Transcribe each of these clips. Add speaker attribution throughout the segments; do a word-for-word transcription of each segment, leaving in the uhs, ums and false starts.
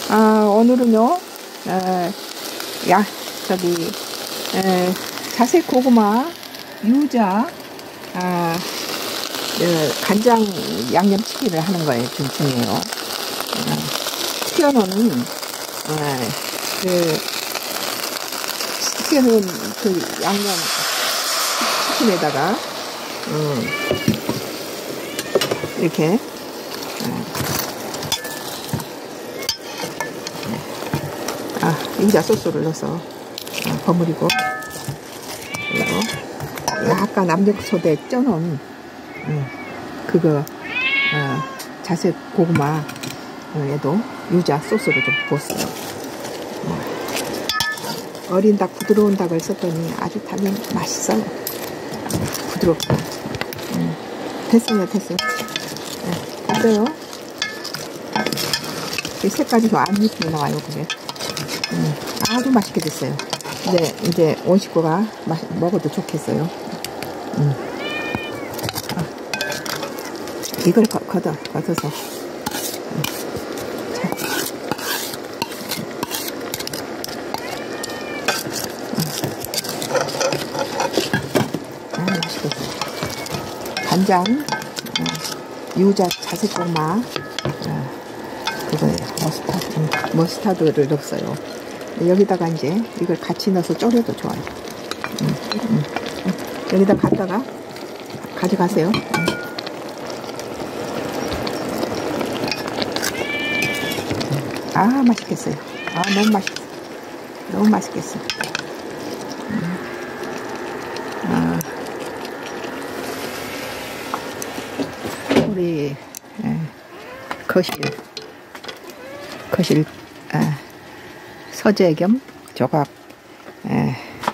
Speaker 1: 아, 오늘은요, 에, 야, 저기, 에, 자색 고구마, 유자, 아, 에, 간장 양념치기를 하는 거예요, 중중이에요. 어, 튀어놓은, 에, 그, 튀어놓은 그 양념 치킨에다가, 음, 이렇게, 아, 유자 소스를 넣어서 아, 버무리고, 그리고 약간 압력솥에 쪄놓은 음, 그거 어, 자색 고구마에도 유자 소스를 좀 부었어요. 어, 어린 닭, 부드러운 닭을 썼더니 아주 닭이 맛있어요. 부드럽고. 음, 됐어요, 됐어요. 네, 됐어요. 이 색깔이 더 안 이쁘게 나와요, 그게. 음, 아주 맛있게 됐어요. 이제, 이제 온 식구가 마, 먹어도 좋겠어요. 음. 아, 이걸 거, 걷어, 걷어서. 음. 자. 음. 아, 맛있겠어요. 간장, 어, 유자 자색 고구마, 어, 그거예요. 머스타드, 음, 머스타드를 넣었어요. 여기다가 이제 이걸 같이 넣어서 졸여도 좋아요. 음, 음, 음. 여기다 갖다가 가져가세요. 음. 아, 맛있겠어요. 아, 너무 맛있어. 너무 맛있겠어. 음. 아, 우리 에, 거실 거실 아, 서재 겸 조각, 에,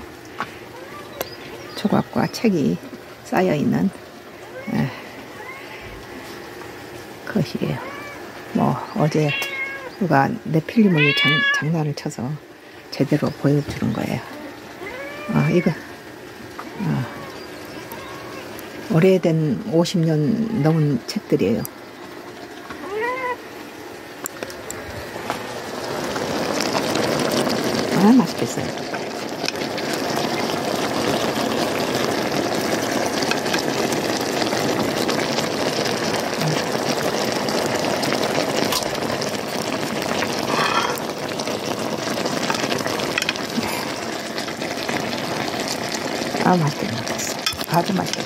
Speaker 1: 조각과 책이 쌓여있는 에, 것이에요. 뭐 어제 누가 내 필름을 장, 장난을 쳐서 제대로 보여주는 거예요. 아, 이거 아, 오래된 오십 년 넘은 책들이에요. 아, 맛있겠어요. 아, 맛있게 먹었어. 아주 맛있게.